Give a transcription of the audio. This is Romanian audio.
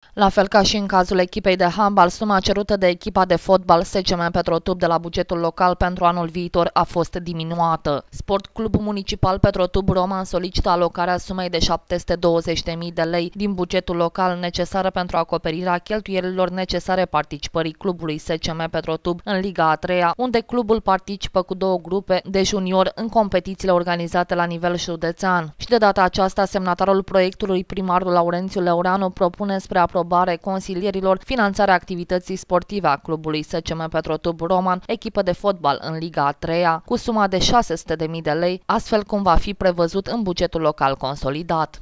La fel ca și în cazul echipei de handbal, suma cerută de echipa de fotbal SCM Petrotub de la bugetul local pentru anul viitor a fost diminuată. Sport Club Municipal Petrotub Roman solicită alocarea sumei de 720.000 de lei din bugetul local necesară pentru acoperirea cheltuielilor necesare participării clubului SCM Petrotub în Liga a 3-a, unde clubul participă cu două grupe de junior în competițiile organizate la nivel județean. Și de data aceasta, semnatarul proiectului, primarul Laurențiu Leoreanu, propune spre aprobare consilierilor finanțarea activității sportive a clubului SCM Petrotub Roman, echipă de fotbal în Liga a 3-a, cu suma de 600.000 de lei, astfel cum va fi prevăzut în bugetul local consolidat.